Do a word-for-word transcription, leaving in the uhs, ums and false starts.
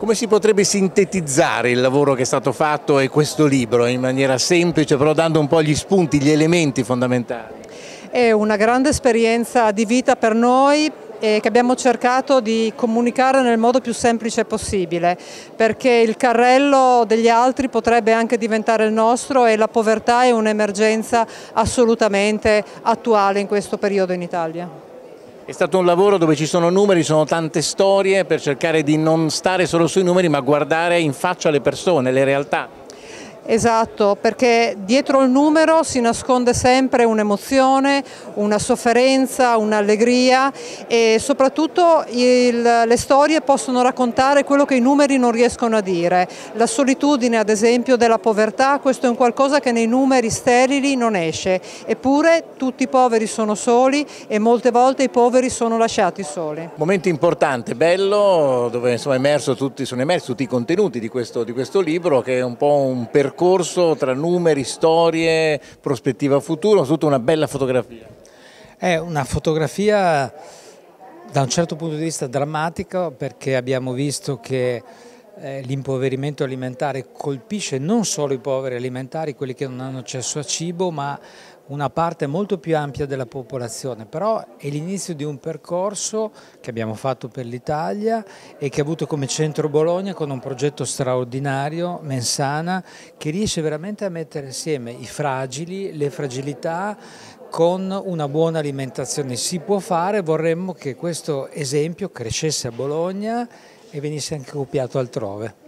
Come si potrebbe sintetizzare il lavoro che è stato fatto e questo libro in maniera semplice, però dando un po' gli spunti, gli elementi fondamentali? È una grande esperienza di vita per noi e che abbiamo cercato di comunicare nel modo più semplice possibile, perché il carrello degli altri potrebbe anche diventare il nostro e la povertà è un'emergenza assolutamente attuale in questo periodo in Italia. È stato un lavoro dove ci sono numeri, sono tante storie per cercare di non stare solo sui numeri ma guardare in faccia le persone, le realtà. Esatto, perché dietro il numero si nasconde sempre un'emozione, una sofferenza, un'allegria e soprattutto il, le storie possono raccontare quello che i numeri non riescono a dire. La solitudine, ad esempio, della povertà, questo è un qualcosa che nei numeri sterili non esce, eppure tutti i poveri sono soli e molte volte i poveri sono lasciati soli. Momento importante, bello, dove insomma, è emerso tutti, sono emersi tutti i contenuti di questo, di questo libro, che è un po' un percorso percorso tra numeri, storie, prospettiva futuro, tutta una bella fotografia. È una fotografia da un certo punto di vista drammatica, perché abbiamo visto che eh, l'impoverimento alimentare colpisce non solo i poveri alimentari, quelli che non hanno accesso a cibo, ma una parte molto più ampia della popolazione. Però è l'inizio di un percorso che abbiamo fatto per l'Italia e che ha avuto come centro Bologna con un progetto straordinario, Mensana, che riesce veramente a mettere insieme i fragili, le fragilità con una buona alimentazione. Si può fare, vorremmo che questo esempio crescesse a Bologna e venisse anche copiato altrove.